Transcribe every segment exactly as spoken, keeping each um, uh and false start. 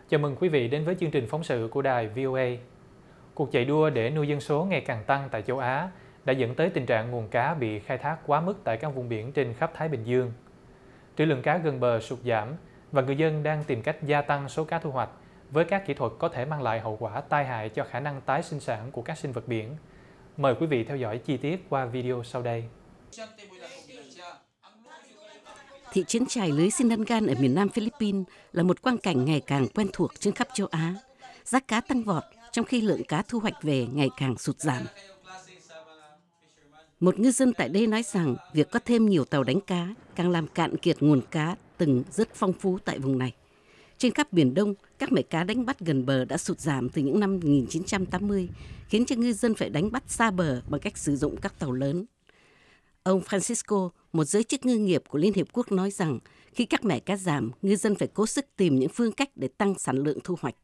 Chào mừng quý vị đến với chương trình phóng sự của đài vê o a. Cuộc chạy đua để nuôi dân số ngày càng tăng tại châu Á đã dẫn tới tình trạng nguồn cá bị khai thác quá mức tại các vùng biển trên khắp Thái Bình Dương. Trữ lượng cá gần bờ sụt giảm và người dân đang tìm cách gia tăng số cá thu hoạch với các kỹ thuật có thể mang lại hậu quả tai hại cho khả năng tái sinh sản của các sinh vật biển. Mời quý vị theo dõi chi tiết qua video sau đây. Thị trấn chài lưới Sindangan ở miền Nam Philippines là một quang cảnh ngày càng quen thuộc trên khắp châu Á. Giá cá tăng vọt trong khi lượng cá thu hoạch về ngày càng sụt giảm. Một ngư dân tại đây nói rằng việc có thêm nhiều tàu đánh cá càng làm cạn kiệt nguồn cá từng rất phong phú tại vùng này. Trên khắp Biển Đông, các mẻ cá đánh bắt gần bờ đã sụt giảm từ những năm một nghìn chín trăm tám mươi, khiến cho ngư dân phải đánh bắt xa bờ bằng cách sử dụng các tàu lớn. Ông Francisco, một giới chức ngư nghiệp của Liên Hiệp Quốc nói rằng khi các mẻ cá giảm, ngư dân phải cố sức tìm những phương cách để tăng sản lượng thu hoạch.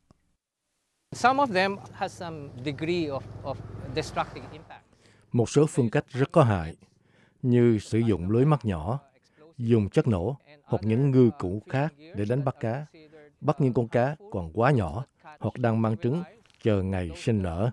Một số phương cách rất có hại, như sử dụng lưới mắt nhỏ, dùng chất nổ hoặc những ngư cụ khác để đánh bắt cá, bắt những con cá còn quá nhỏ hoặc đang mang trứng chờ ngày sinh nở.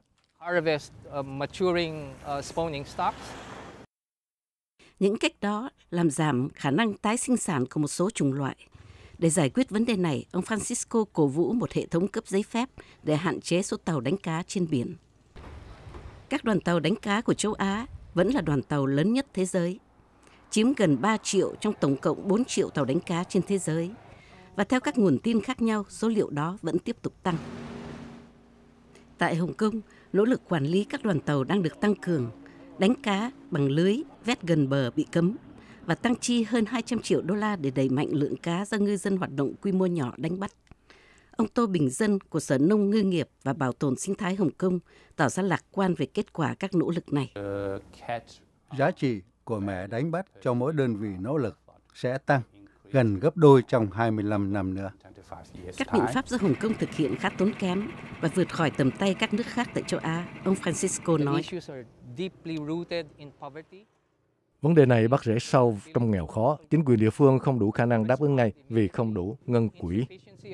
Những cách đó làm giảm khả năng tái sinh sản của một số chủng loại. Để giải quyết vấn đề này, ông Francisco cổ vũ một hệ thống cấp giấy phép để hạn chế số tàu đánh cá trên biển. Các đoàn tàu đánh cá của châu Á vẫn là đoàn tàu lớn nhất thế giới, chiếm gần ba triệu trong tổng cộng bốn triệu tàu đánh cá trên thế giới. Và theo các nguồn tin khác nhau, số liệu đó vẫn tiếp tục tăng. Tại Hồng Kông, nỗ lực quản lý các đoàn tàu đang được tăng cường. Đánh cá bằng lưới vét gần bờ bị cấm và tăng chi hơn hai trăm triệu đô la để đẩy mạnh lượng cá do ngư dân hoạt động quy mô nhỏ đánh bắt. Ông Tô Bình Dân của Sở Nông Ngư nghiệp và Bảo tồn Sinh thái Hồng Kông tỏ ra lạc quan về kết quả các nỗ lực này. Giá trị của mẻ đánh bắt cho mỗi đơn vị nỗ lực sẽ tăng gần gấp đôi trong hai mươi lăm năm nữa. Các biện pháp do Hồng Kông thực hiện khá tốn kém và vượt khỏi tầm tay các nước khác tại châu Á, ông Francisco nói. Vấn đề này bắt rễ sâu trong nghèo khó. Chính quyền địa phương không đủ khả năng đáp ứng ngay vì không đủ ngân quỹ.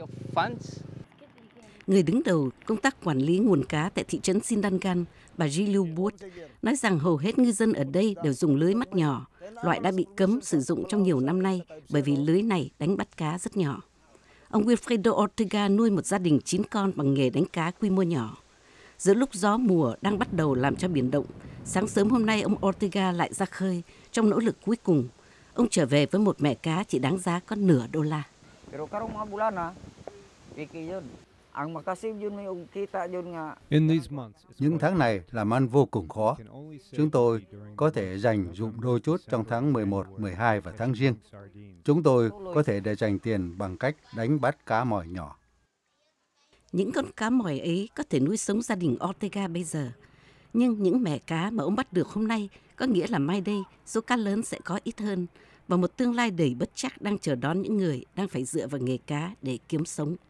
Người đứng đầu công tác quản lý nguồn cá tại thị trấn Sindangan, bà Jilu Buot, nói rằng hầu hết ngư dân ở đây đều dùng lưới mắt nhỏ, loại đã bị cấm sử dụng trong nhiều năm nay bởi vì lưới này đánh bắt cá rất nhỏ. Ông Wilfredo Ortega nuôi một gia đình chín con bằng nghề đánh cá quy mô nhỏ. Giữa lúc gió mùa đang bắt đầu làm cho biển động, sáng sớm hôm nay ông Ortega lại ra khơi trong nỗ lực cuối cùng. Ông trở về với một mẻ cá chỉ đáng giá có nửa đô la. Những tháng này làm ăn vô cùng khó. Chúng tôi có thể dành dụm đôi chút trong tháng mười một, mười hai và tháng Giêng. Chúng tôi có thể để dành tiền bằng cách đánh bắt cá mòi nhỏ. Những con cá mòi ấy có thể nuôi sống gia đình Ortega bây giờ. Nhưng những mẻ cá mà ông bắt được hôm nay có nghĩa là mai đây số cá lớn sẽ có ít hơn và một tương lai đầy bất trắc đang chờ đón những người đang phải dựa vào nghề cá để kiếm sống.